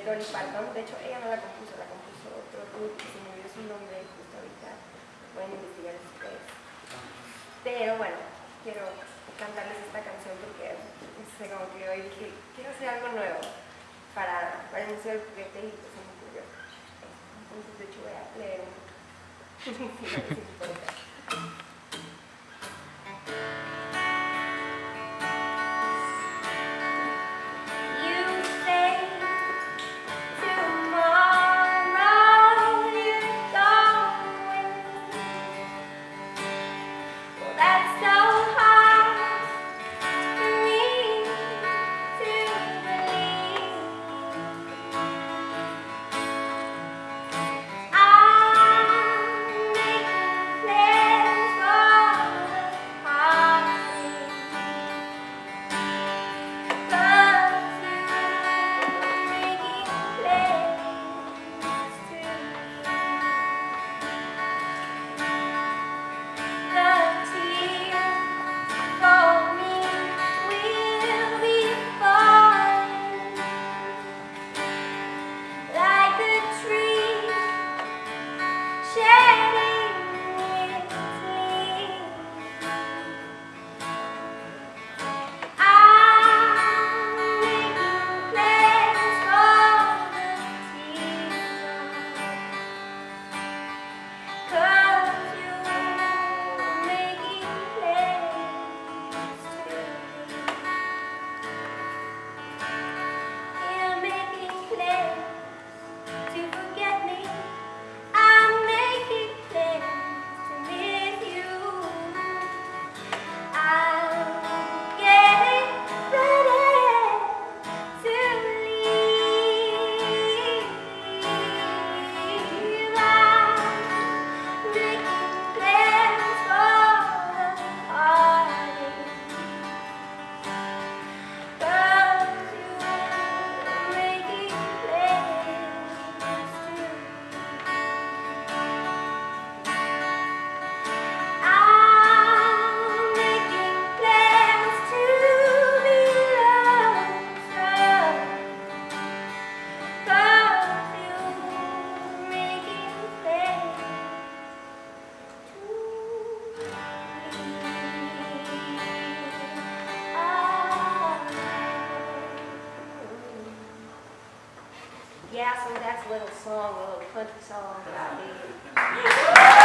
Dolly Parton. De hecho, ella no la compuso otro grupo que se me dio su nombre justo ahorita. Pueden investigar ustedes. Pero bueno, quiero cantarles esta canción porque como que hoy dije, quiero hacer algo nuevo para el Museo del Juguete y pues se me ocurrió. Entonces, de hecho, voy a leer un Yeah, so that's a little song, a little country song that I did.